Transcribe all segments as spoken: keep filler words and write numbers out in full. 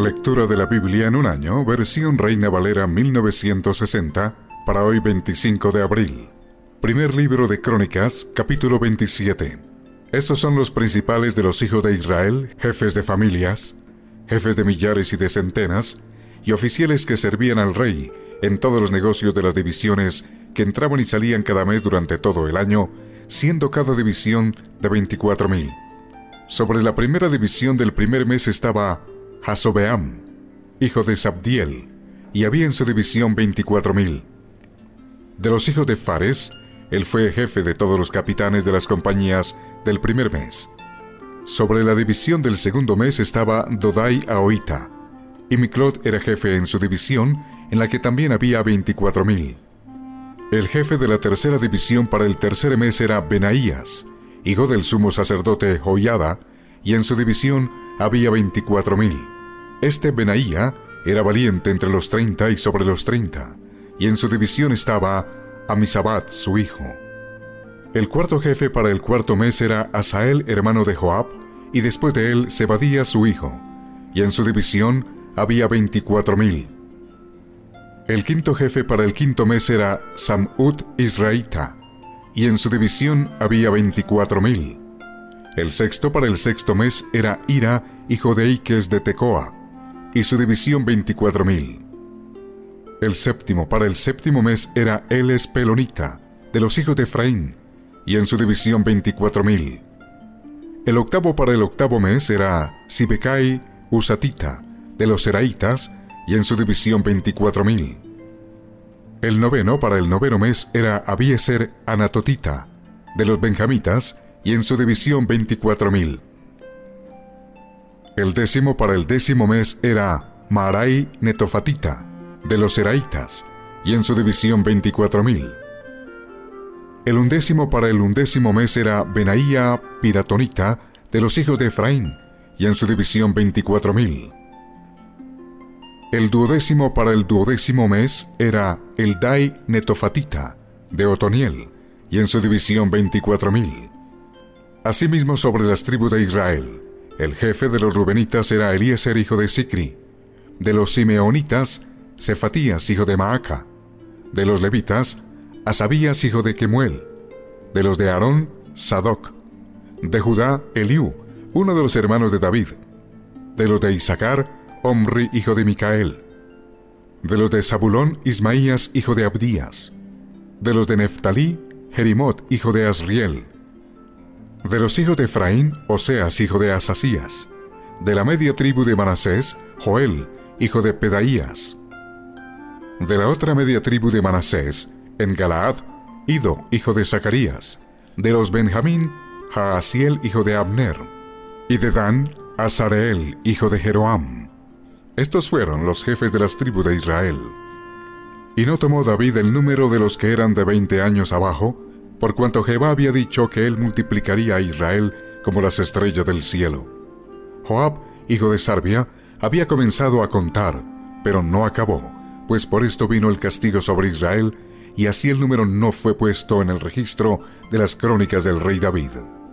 Lectura de la Biblia en un año, versión Reina Valera mil novecientos sesenta, para hoy veinticinco de abril. Primer libro de Crónicas, capítulo veintisiete. Estos son los principales de los hijos de Israel, jefes de familias, jefes de millares y de centenas, y oficiales que servían al rey en todos los negocios de las divisiones que entraban y salían cada mes durante todo el año, siendo cada división de veinticuatro mil. Sobre la primera división del primer mes estaba Hasobeam, hijo de Sabdiel, y había en su división veinticuatro mil. De los hijos de Fares, él fue jefe de todos los capitanes de las compañías del primer mes. Sobre la división del segundo mes estaba Dodai Ahoita, y Miklot era jefe en su división, en la que también había veinticuatro mil. El jefe de la tercera división para el tercer mes era Benaías, hijo del sumo sacerdote Joiada, y en su división había veinticuatro mil. Este Benaía era valiente entre los treinta y sobre los treinta, y en su división estaba Amisabat, su hijo. El cuarto jefe para el cuarto mes era Asael, hermano de Joab, y después de él Zebadía, su hijo, y en su división había veinticuatro mil. El quinto jefe para el quinto mes era Samut Israelita, y en su división había veinticuatro mil. El sexto para el sexto mes era Ira, hijo de Iques de Tecoa, y su división veinticuatro mil. El séptimo para el séptimo mes era Eles Pelonita, de los hijos de Efraín, y en su división veinticuatro mil. El octavo para el octavo mes era Sibecai Usatita, de los Seraitas, y en su división veinticuatro mil. El noveno para el noveno mes era Abieser Anatotita, de los Benjamitas, y en su división veinticuatro mil. El décimo para el décimo mes era Maarai Netofatita, de los Seraitas, y en su división veinticuatro mil. El undécimo para el undécimo mes era Benaía Piratonita, de los hijos de Efraín, y en su división veinticuatro mil. El duodécimo para el duodécimo mes era Eldai Netofatita, de Otoniel, y en su división veinticuatro mil. Asimismo, sobre las tribus de Israel, el jefe de los Rubenitas era Eliezer, hijo de Sicri; de los Simeonitas, Cefatías, hijo de Maaca; de los Levitas, Asabías, hijo de Kemuel; de los de Aarón, Sadoc; de Judá, Eliú, uno de los hermanos de David; de los de Isaacar, Omri, hijo de Micael; de los de Zabulón, Ismaías, hijo de Abdías; de los de Neftalí, Jerimot, hijo de Asriel; de los hijos de Efraín, Oseas, hijo de Asasías; de la media tribu de Manasés, Joel, hijo de Pedaías; de la otra media tribu de Manasés, en Galaad, Ido, hijo de Zacarías; de los Benjamín, Jaasiel, hijo de Abner; y de Dan, Azareel, hijo de Jeroam. Estos fueron los jefes de las tribus de Israel. Y no tomó David el número de los que eran de veinte años abajo, por cuanto Jehová había dicho que él multiplicaría a Israel como las estrellas del cielo. Joab, hijo de Sarbia, había comenzado a contar, pero no acabó, pues por esto vino el castigo sobre Israel, y así el número no fue puesto en el registro de las crónicas del rey David.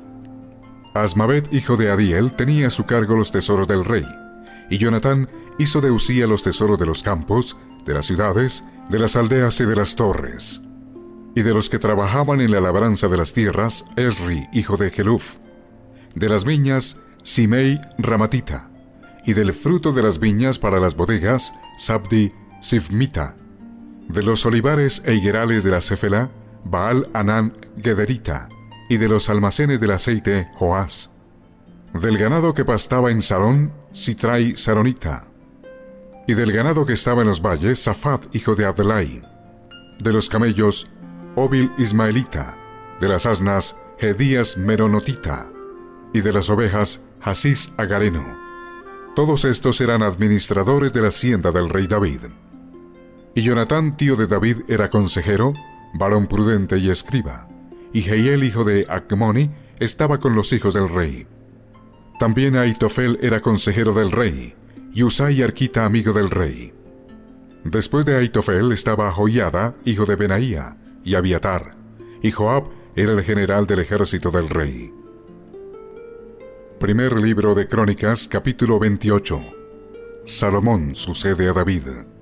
Asmavet, hijo de Adiel, tenía a su cargo los tesoros del rey, y Jonatán hizo de Usía los tesoros de los campos, de las ciudades, de las aldeas y de las torres. Y de los que trabajaban en la labranza de las tierras, Esri, hijo de Geluf; de las viñas, Simei Ramatita; y del fruto de las viñas para las bodegas, Sabdi Sifmita; de los olivares e higuerales de la Céfela, Baal Anán Gederita; y de los almacenes del aceite, Joás; del ganado que pastaba en Sarón, Sitrai Saronita; y del ganado que estaba en los valles, Safat, hijo de Adlai; de los camellos, Obil Ismaelita; de las asnas, Hedías Meronotita; y de las ovejas, Hasís Agareno. Todos estos eran administradores de la hacienda del rey David. Y Jonatán, tío de David, era consejero, varón prudente y escriba; y Jehiel, hijo de Acmoni, estaba con los hijos del rey. También Aitofel era consejero del rey, y Usai Arquita, amigo del rey. Después de Aitofel estaba Joiada, hijo de Benaía, y Abiatar, y Joab era el general del ejército del rey. Primer libro de Crónicas, capítulo veintiocho. Salomón sucede a David.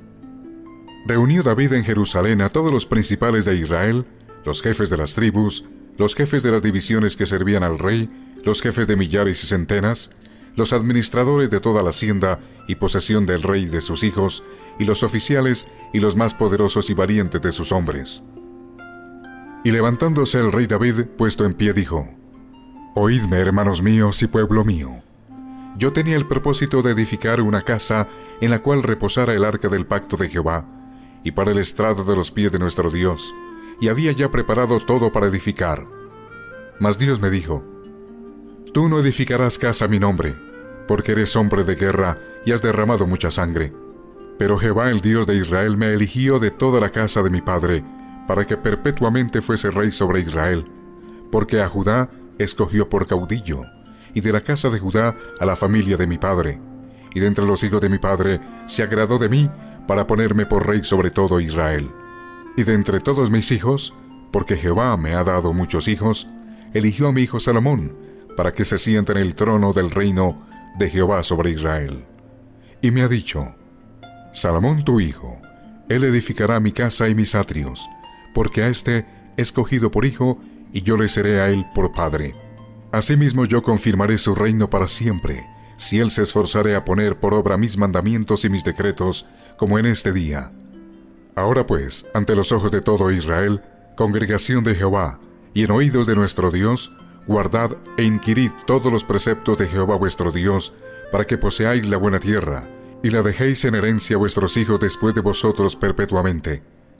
Reunió David en Jerusalén a todos los principales de Israel, los jefes de las tribus, los jefes de las divisiones que servían al rey, los jefes de millares y centenas, los administradores de toda la hacienda y posesión del rey y de sus hijos, y los oficiales y los más poderosos y valientes de sus hombres. Y levantándose el rey David, puesto en pie, dijo: Oídme, hermanos míos y pueblo mío. Yo tenía el propósito de edificar una casa en la cual reposara el arca del pacto de Jehová, y para el estrado de los pies de nuestro Dios, y había ya preparado todo para edificar. Mas Dios me dijo: Tú no edificarás casa a mi nombre, porque eres hombre de guerra y has derramado mucha sangre. Pero Jehová, el Dios de Israel, me eligió de toda la casa de mi padre, para que perpetuamente fuese rey sobre Israel, porque a Judá escogió por caudillo, y de la casa de Judá a la familia de mi padre, y de entre los hijos de mi padre se agradó de mí para ponerme por rey sobre todo Israel. Y de entre todos mis hijos, porque Jehová me ha dado muchos hijos, eligió a mi hijo Salomón, para que se siente en el trono del reino de Jehová sobre Israel. Y me ha dicho: Salomón tu hijo, él edificará mi casa y mis atrios, porque a éste he escogido por hijo, y yo le seré a él por padre. Asimismo yo confirmaré su reino para siempre, si él se esforzare a poner por obra mis mandamientos y mis decretos, como en este día. Ahora pues, ante los ojos de todo Israel, congregación de Jehová, y en oídos de nuestro Dios, guardad e inquirid todos los preceptos de Jehová vuestro Dios, para que poseáis la buena tierra, y la dejéis en herencia a vuestros hijos después de vosotros perpetuamente.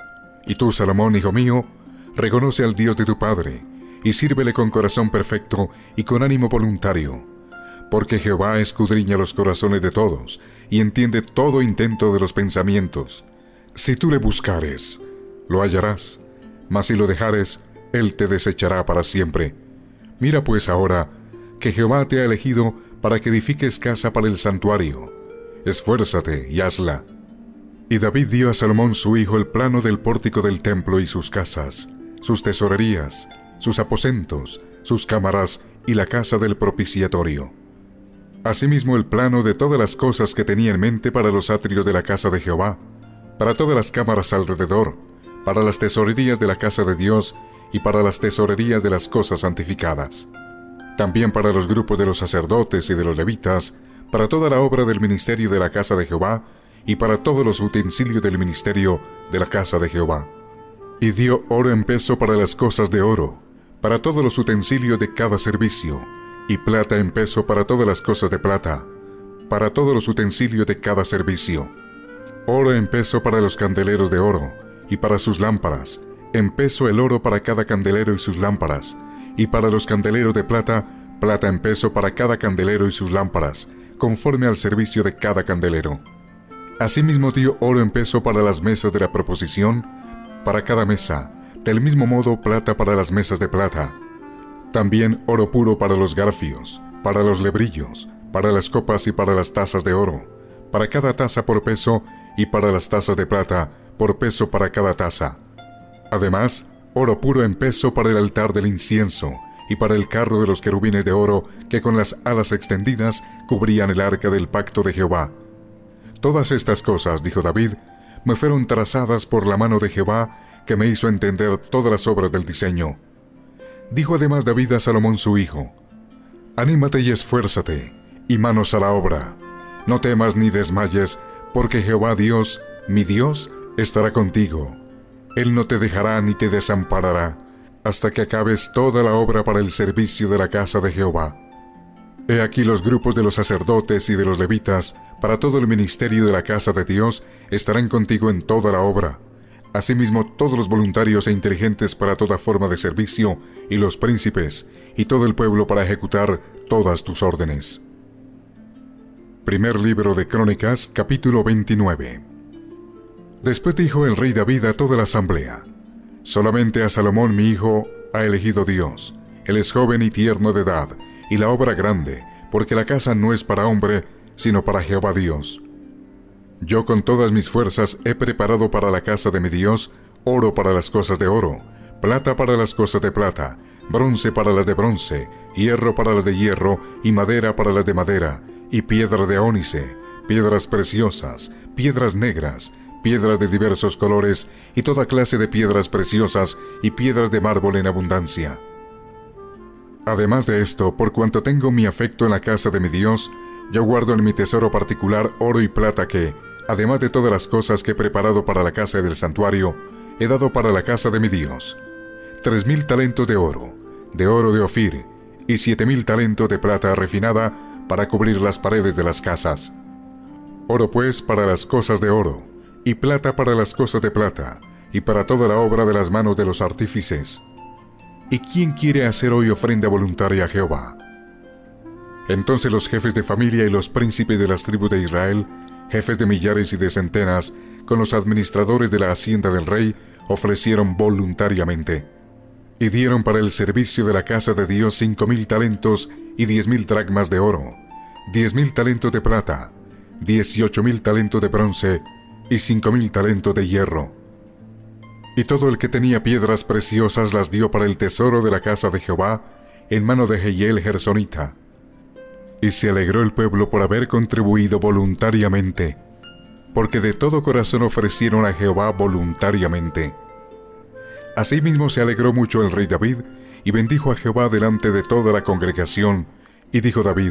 Y tú, Salomón, hijo mío, reconoce al Dios de tu padre, y sírvele con corazón perfecto y con ánimo voluntario, porque Jehová escudriña los corazones de todos, y entiende todo intento de los pensamientos. Si tú le buscares, lo hallarás, mas si lo dejares, él te desechará para siempre. Mira pues ahora, que Jehová te ha elegido para que edifiques casa para el santuario. Esfuérzate y hazla. Y David dio a Salomón su hijo el plano del pórtico del templo y sus casas, sus tesorerías, sus aposentos, sus cámaras y la casa del propiciatorio. Asimismo el plano de todas las cosas que tenía en mente para los atrios de la casa de Jehová, para todas las cámaras alrededor, para las tesorerías de la casa de Dios y para las tesorerías de las cosas santificadas. También para los grupos de los sacerdotes y de los levitas, para toda la obra del ministerio de la casa de Jehová y para todos los utensilios del ministerio de la casa de Jehová. Y dio oro en peso para las cosas de oro, para todos los utensilios de cada servicio, y plata en peso para todas las cosas de plata, para todos los utensilios de cada servicio. Oro en peso para los candeleros de oro, y para sus lámparas, en peso el oro para cada candelero y sus lámparas, y para los candeleros de plata, plata en peso para cada candelero y sus lámparas, conforme al servicio de cada candelero. Asimismo dio oro en peso para las mesas de la proposición, para cada mesa, del mismo modo plata para las mesas de plata. También oro puro para los garfios, para los lebrillos, para las copas y para las tazas de oro, para cada taza por peso, y para las tazas de plata, por peso para cada taza. Además, oro puro en peso para el altar del incienso, y para el carro de los querubines de oro que con las alas extendidas cubrían el arca del pacto de Jehová. Todas estas cosas, dijo David, me fueron trazadas por la mano de Jehová, que me hizo entender todas las obras del diseño. Dijo además David a Salomón su hijo: Anímate y esfuérzate, y manos a la obra. No temas ni desmayes, porque Jehová Dios, mi Dios, estará contigo. Él no te dejará ni te desamparará, hasta que acabes toda la obra para el servicio de la casa de Jehová. He aquí los grupos de los sacerdotes y de los levitas, para todo el ministerio de la casa de Dios, estarán contigo en toda la obra. Asimismo todos los voluntarios e inteligentes para toda forma de servicio, y los príncipes, y todo el pueblo para ejecutar todas tus órdenes. Primer libro de Crónicas, capítulo veintinueve. Después dijo el rey David a toda la asamblea: Solamente a Salomón mi hijo ha elegido Dios. Él es joven y tierno de edad, y la obra grande, porque la casa no es para hombre, sino para Jehová Dios. Yo con todas mis fuerzas he preparado para la casa de mi Dios oro para las cosas de oro, plata para las cosas de plata, bronce para las de bronce, hierro para las de hierro, y madera para las de madera, y piedra de ónice, piedras preciosas, piedras negras, piedras de diversos colores y toda clase de piedras preciosas y piedras de mármol en abundancia. Además de esto, por cuanto tengo mi afecto en la casa de mi Dios, yo guardo en mi tesoro particular oro y plata que, además de todas las cosas que he preparado para la casa del santuario, he dado para la casa de mi Dios. Tres mil talentos de oro, de oro de Ofir, y siete mil talentos de plata refinada para cubrir las paredes de las casas. Oro pues para las cosas de oro, y plata para las cosas de plata, y para toda la obra de las manos de los artífices. ¿Y quién quiere hacer hoy ofrenda voluntaria a Jehová? Entonces los jefes de familia y los príncipes de las tribus de Israel, jefes de millares y de centenas, con los administradores de la hacienda del rey, ofrecieron voluntariamente, y dieron para el servicio de la casa de Dios cinco mil talentos y diez mil dracmas de oro, diez mil talentos de plata, dieciocho mil talentos de bronce y cinco mil talentos de hierro. Y todo el que tenía piedras preciosas las dio para el tesoro de la casa de Jehová, en mano de Jehiel Gersonita. Y se alegró el pueblo por haber contribuido voluntariamente, porque de todo corazón ofrecieron a Jehová voluntariamente. Asimismo se alegró mucho el rey David, y bendijo a Jehová delante de toda la congregación, y dijo David: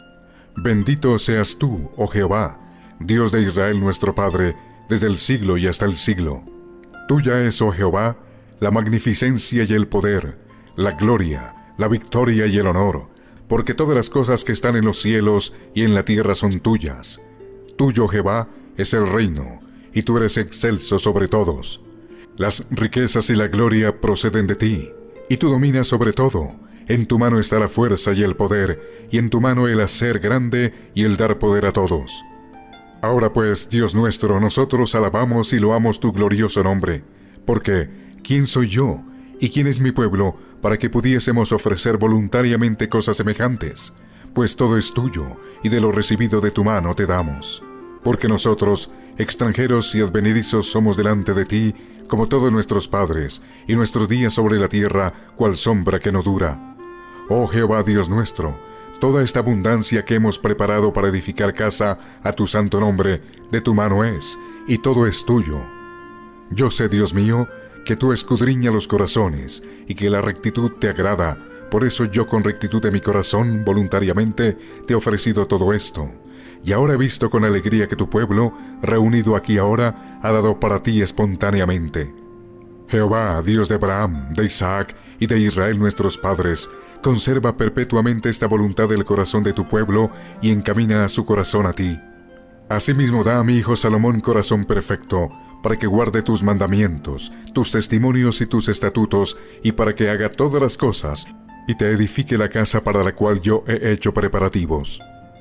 Bendito seas tú, oh Jehová, Dios de Israel nuestro Padre, desde el siglo y hasta el siglo. Tuya es, oh Jehová, la magnificencia y el poder, la gloria, la victoria y el honor, porque todas las cosas que están en los cielos y en la tierra son tuyas. Tuyo, Jehová, es el reino, y tú eres excelso sobre todos. Las riquezas y la gloria proceden de ti, y tú dominas sobre todo. En tu mano está la fuerza y el poder, y en tu mano el hacer grande y el dar poder a todos. Ahora pues, Dios nuestro, nosotros alabamos y loamos tu glorioso nombre, porque ¿quién soy yo y quién es mi pueblo para que pudiésemos ofrecer voluntariamente cosas semejantes? Pues todo es tuyo, y de lo recibido de tu mano te damos. Porque nosotros, extranjeros y advenedizos, somos delante de ti, como todos nuestros padres, y nuestros días sobre la tierra, cual sombra que no dura. Oh Jehová Dios nuestro, toda esta abundancia que hemos preparado para edificar casa a tu santo nombre, de tu mano es, y todo es tuyo. Yo sé, Dios mío, que tú escudriñas los corazones, y que la rectitud te agrada. Por eso yo con rectitud de mi corazón, voluntariamente, te he ofrecido todo esto. Y ahora he visto con alegría que tu pueblo, reunido aquí ahora, ha dado para ti espontáneamente. Jehová, Dios de Abraham, de Isaac y de Israel nuestros padres, conserva perpetuamente esta voluntad del corazón de tu pueblo y encamina su corazón a ti. Asimismo da a mi hijo Salomón corazón perfecto, para que guarde tus mandamientos, tus testimonios y tus estatutos, y para que haga todas las cosas, y te edifique la casa para la cual yo he hecho preparativos.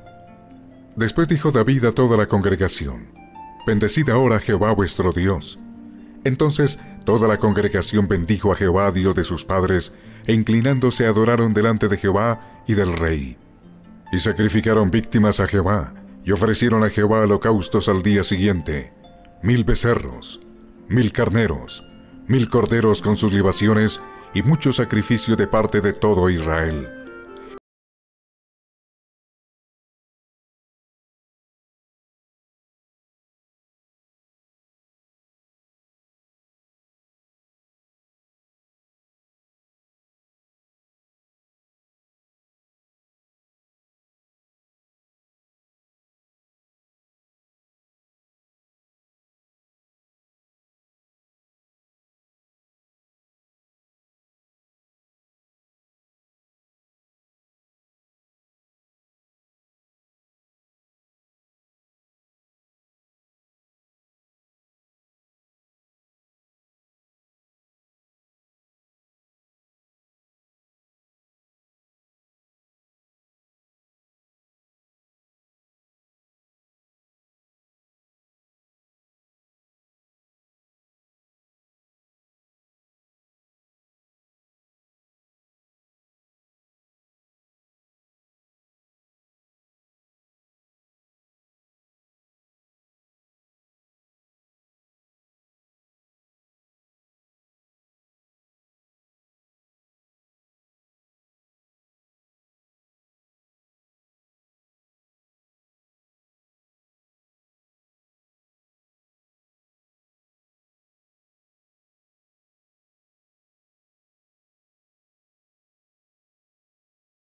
Después dijo David a toda la congregación: Bendecid ahora a Jehová vuestro Dios. Entonces toda la congregación bendijo a Jehová, Dios de sus padres, e inclinándose adoraron delante de Jehová y del rey. Y sacrificaron víctimas a Jehová, y ofrecieron a Jehová holocaustos al día siguiente, mil becerros, mil carneros, mil corderos con sus libaciones, y mucho sacrificio de parte de todo Israel.